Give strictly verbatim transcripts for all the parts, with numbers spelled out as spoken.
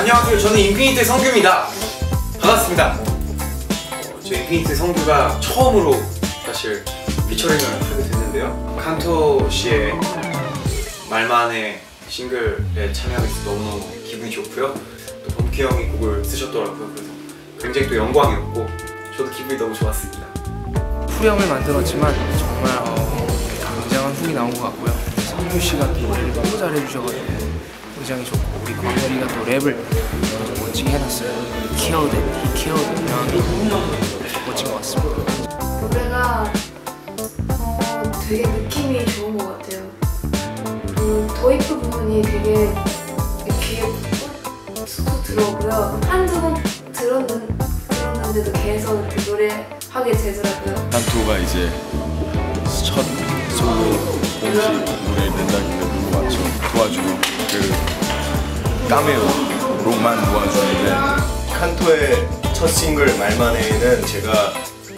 안녕하세요. 저는 인피니트의 성규입니다. 반갑습니다. 어, 저 인피니트의 성규가 처음으로 사실 피처링을 하게 됐는데요. 칸토 씨의 말만의 싱글에 참여하게 돼서 너무너무 기분이 좋고요. 또 범키 형이 곡을 쓰셨더라고요. 그래서 굉장히 또 영광이었고 저도 기분이 너무 좋았습니다. 후렴을 만들었지만 정말 어, 굉장한 후기 나온 것 같고요. 성규 씨가 노래를 너무 잘해주셔가지고 굉장히 좋고, 우리 광렬이가 또 랩을 아주 멋지게 해놨어요. Killed it, he killed it. 멋진 것 같습니다. 노래가 어, 되게 느낌이 좋은 것 같아요. 그 도입부 부분이 되게 귀에 쏙 들어오고요. 한두 번 들었는, 들었는데도 계속 그 노래하게 되더라고요. 칸토가 이제 첫 솔로 공식 노래를 낸다길래 누구 맞죠? 도와주고 그 까메오로만 도와주는데, 칸토의 첫 싱글 말만해는 제가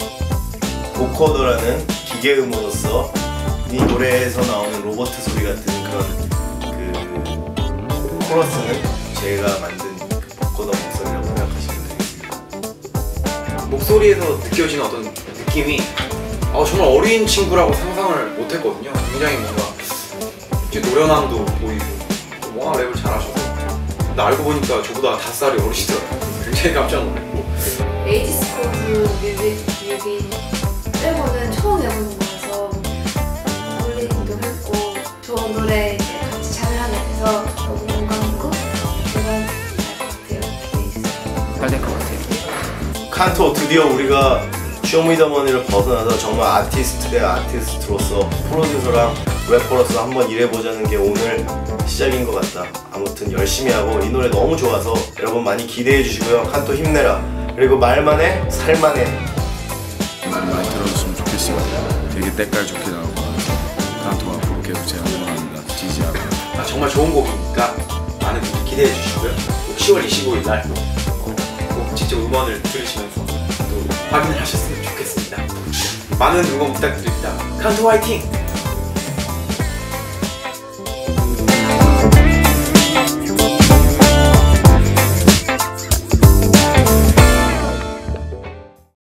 보코더라는 기계음으로써 이 노래에서 나오는 로버트 소리 같은 그런 그 코러스는 제가 만든 그 보코더 목소리라고 생각하시면 되겠습니다. 목소리에서 느껴지는 어떤 느낌이 어, 정말 어린 친구라고 상상을 못했거든요. 굉장히 뭔가 이제 노련함도 보이고 워낙 랩을 잘하셔서, 근데 알고 보니까 저보다 다섯 살이 어리시더라고요. 굉장히 깜짝 놀랐고, 에이지스쿼드 뮤비, 뮤비 빼고는 처음 해보는 거라서 설레기도 했고, 좋은 노래에 같이 참여하게 돼서 너무 영광이고 제가 잘 것 같아요. 기대해주세요. 잘 될 것 같아요. 칸토 드디어 우리가 쇼미더머니를 벗어나서 정말 아티스트 대 아티스트로서 프로듀서랑 래퍼로서 한번 일해보자는 게 오늘 시작인 것 같다. 아무튼 열심히 하고 이 노래 너무 좋아서 여러분 많이 기대해 주시고요. 칸토 힘내라. 그리고 말만해 살만해 많이 많이 들어줬으면 좋겠어요. 되게 때깔 좋게 나오고 칸토 앞으로 계속 제가 응원합니다. 지지하고. 아, 정말 좋은 곡이니까 많은 분들 기대해 주시고요. 시월 이십오일 날 꼭 직접 음원을 들으시면서 또 확인을 하셨으면 좋겠습니다. 많은 응원 부탁드립니다. 칸토 화이팅!